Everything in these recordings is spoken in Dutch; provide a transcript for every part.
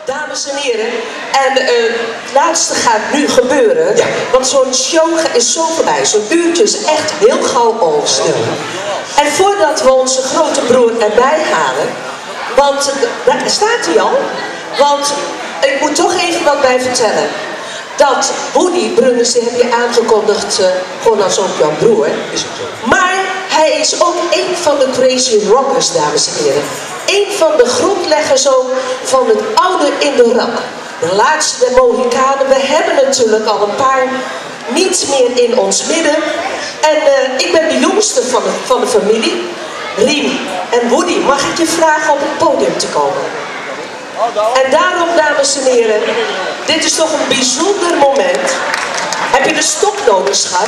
Dames en heren, en het laatste gaat nu gebeuren, ja. Want zo'n show is zo voorbij, zo'n uurtje is echt heel gauw over. Ja. En voordat we onze grote broer erbij halen, want daar staat hij al, want ik moet toch even wat bij vertellen. Dat Woody Brunners, die heb je aangekondigd, gewoon als ook jouw broer. Is het zo? Maar hij is ook een van de Crazy Rockers, dames en heren. Een van de grondleggers ook van het oude in de rock. De laatste der Mohikanen. We hebben natuurlijk al een paar niet meer in ons midden. En ik ben de jongste van de familie. Riem en Woody, mag ik je vragen op het podium te komen? En daarom, dames en heren, dit is toch een bijzonder moment. Heb je de stok nodig, schat?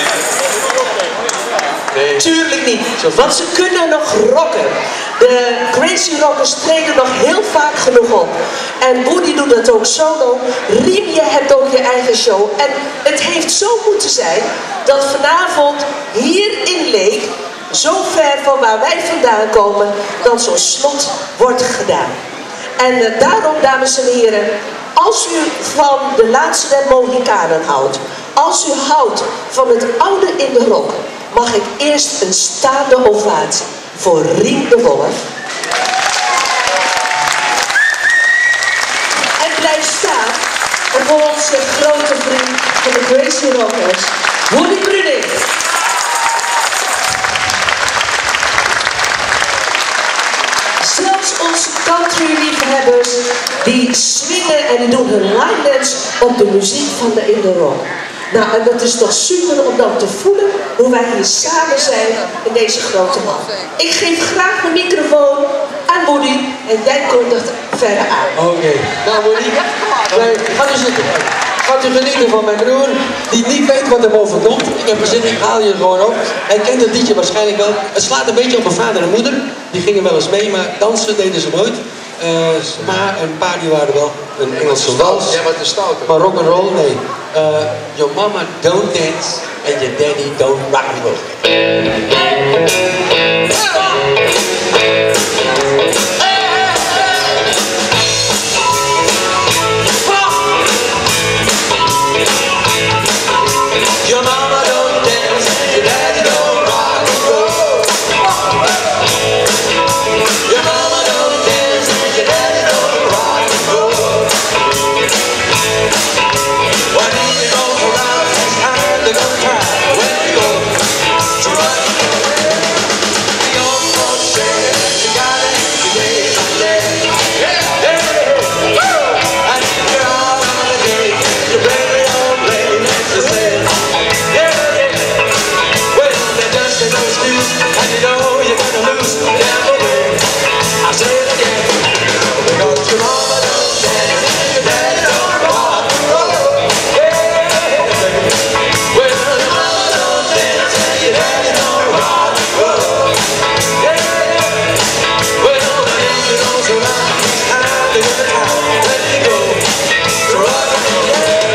Nee. Tuurlijk niet, want ze kunnen nog rocken. De Crazy Rockers treden nog heel vaak genoeg op. En Woody doet dat ook solo. Riem, je hebt ook je eigen show. En het heeft zo moeten zijn dat vanavond hier in Leek, zo ver van waar wij vandaan komen, dat zo'n slot wordt gedaan. En daarom, dames en heren, als u van de laatste der Mohikanen houdt, als u houdt van het oude in de rock, mag ik eerst een staande ovatie voor Riem de Wolf. En blijf staan voor onze grote vriend van de Crazy Rockers, Woody Brunners. Zelfs onze country-liefhebbers die swingen en die doen hun line dance op de muziek van de in de rock. Nou, en dat is toch super om dan te voelen hoe wij hier samen zijn in deze grote man. Ik geef graag de microfoon aan Woody en jij kondigt verder aan. Oké. Nou Woody, gaat u zitten. Gaat u genieten van mijn broer, die niet weet wat hem overkomt. Ik heb gezegd, ik haal je gewoon op. Hij kent het liedje waarschijnlijk wel. Het slaat een beetje op mijn vader en moeder. Die gingen wel eens mee, maar dansen deden ze nooit. Maar een paar die waren wel een Engelse wals. Ja, wat is stout. Maar rock'n'roll, nee. Your mama don't dance and your daddy don't rock and roll. Your mama don't dance and your daddy don't rock and roll. Your mama don't dance and your daddy don't rock and roll. When he goes around, it's time to go cry. When you go to rock and roll, the old folks say you gotta eat your day by day. Yeah, yeah, woo! And if you're out on the day, you baby don't play, you say. And you know you're gonna lose never win. I say it again, because your mama don't dance and your daddy don't rock and roll. Yeah, well, your mama don't dance and your daddy don't rock and roll. Yeah, well, the angel goes around, it's time to get the time, let me go to rock and roll.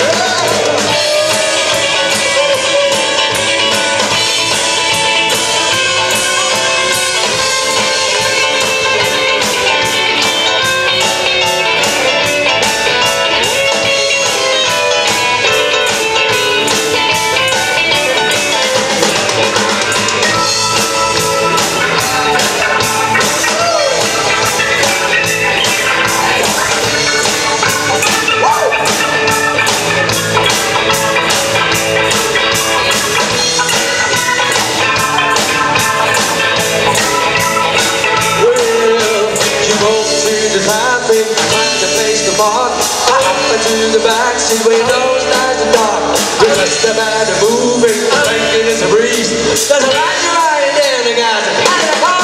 To the backseat windows, nice and dark. Just about to move it, thinking it's a breeze. There's a light right there, the guys.